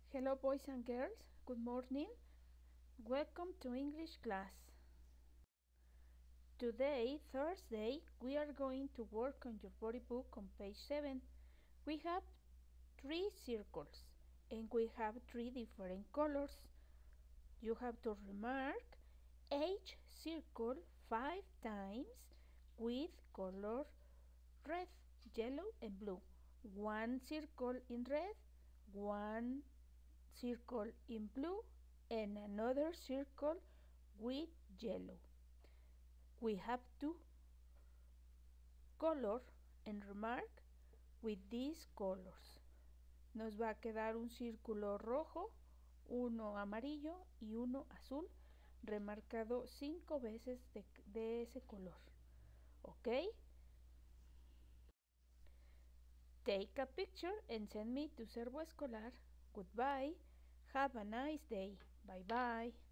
Hello boys and girls, good morning. Welcome to English class. Today, Thursday, we are going to work on your body book on page 7. We have 3 circles and we have 3 different colors. You have to remark each circle 5 times with color red, yellow and blue. 1 circle in red, 1 circle in blue and another circle with yellow. We have to color and remark with these colors. Nos va a quedar un círculo rojo, uno amarillo y uno azul, remarcado 5 veces de ese color. ¿Ok? Take a picture and send me to Servo Escolar. Goodbye. Have a nice day. Bye bye.